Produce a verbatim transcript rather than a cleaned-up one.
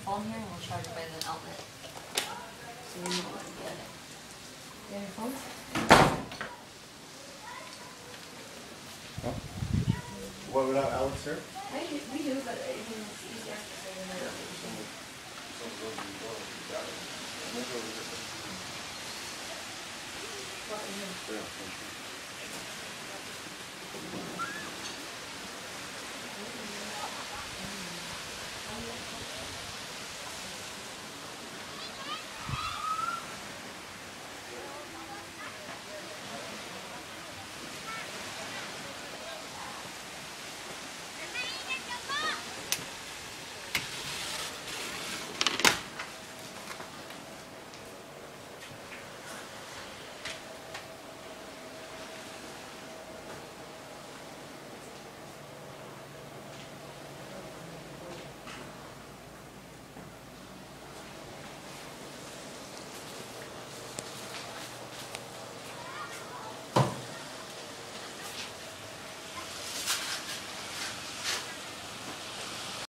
phone here and we'll charge it by the outlet. So we know when to get it. You have your phone? Huh? What, without outlets here? I do, we do, but I mean, it's easier. Yeah, some, some of those you don't, you got it. And then go to this one. What, you know? Yeah,